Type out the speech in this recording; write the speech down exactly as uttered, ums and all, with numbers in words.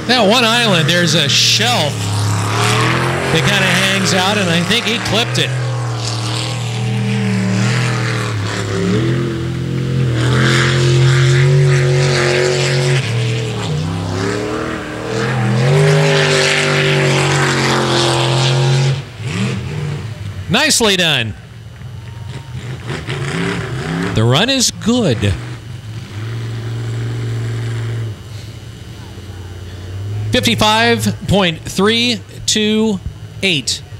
That one island, there's a shelf that kind of hangs out, and I think he clipped it. Nicely done. The run is good. fifty-five point three two eight.